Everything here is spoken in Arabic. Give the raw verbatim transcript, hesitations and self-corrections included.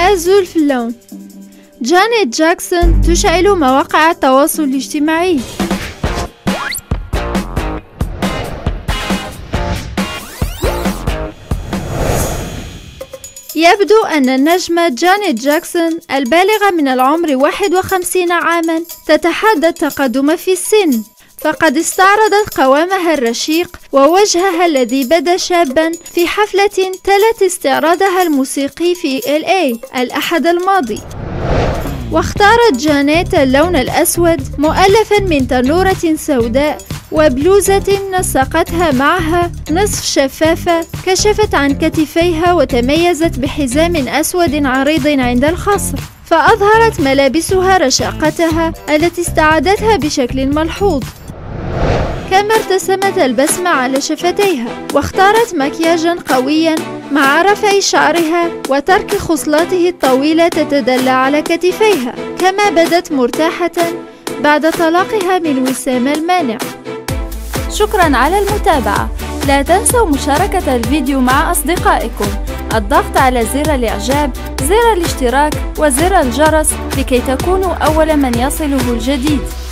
أزول في اللون. جانيت جاكسون تشعل مواقع التواصل الاجتماعي. يبدو أن النجمة جانيت جاكسون البالغة من العمر واحد وخمسين عاماً تتحدى التقدم في السن، فقد استعرضت قوامها الرشيق ووجهها الذي بدا شاباً في حفلة تلت استعراضها الموسيقي في إل إيه الأحد الماضي. واختارت جانيت اللون الأسود مؤلفاً من تنورة سوداء وبلوزة نسقتها معها نصف شفافة كشفت عن كتفيها، وتميزت بحزام أسود عريض عند الخصر، فأظهرت ملابسها رشاقتها التي استعادتها بشكل ملحوظ. كما ارتسمت البسمة على شفتيها، واختارت مكياجا قويا مع رفع شعرها وترك خصلاته الطويلة تتدلى على كتفيها، كما بدت مرتاحة بعد طلاقها من وسام المانع. شكرا على المتابعة. لا تنسوا مشاركة الفيديو مع أصدقائكم، الضغط على زر الإعجاب، زر الاشتراك وزر الجرس لكي تكونوا أول من يصله الجديد.